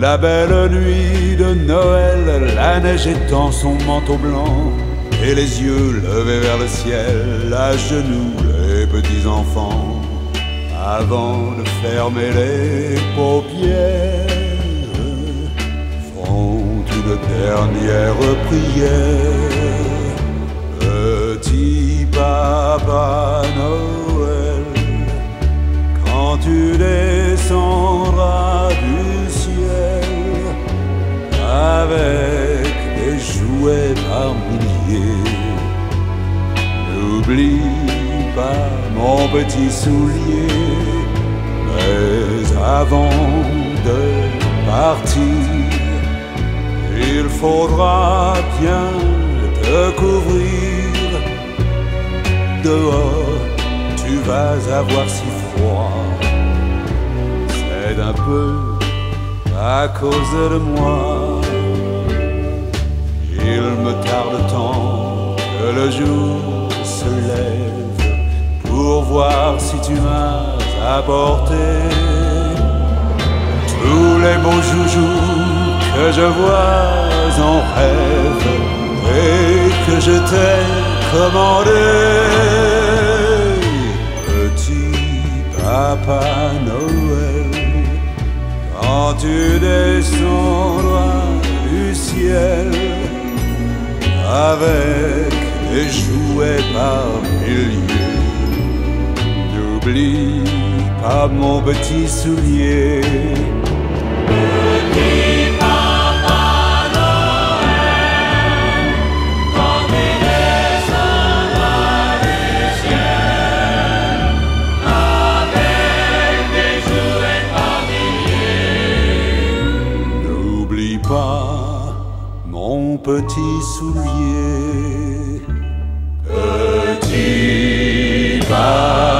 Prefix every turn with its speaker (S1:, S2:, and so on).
S1: la belle nuit de Noël, la neige étend son manteau blanc et les yeux levés vers le ciel, à genoux les petits enfants, avant de fermer les paupières, font une dernière prière. Petit Papa Noël, quand tu descendras du ciel avec des jouets par milliers, n'oublie pas mon petit soulier. Mais avant de partir, il faudra bien te couvrir. Dehors, tu vas avoir si froid. C'est un peu à cause de moi. Il me tarde tant que le jour se lève pour voir si tu m'as apporté tous les beaux joujoux que je vois en rêve et que je t'ai commandé. Petit Papa Noël, quand tu descendras du ciel avec des jouets par milliers, n'oublie pas mon petit soulier.
S2: Petit Papa Noël, quand tu descendras du ciel avec des jouets par milliers,
S1: n'oublie pas mon petit soulier. Petit Papa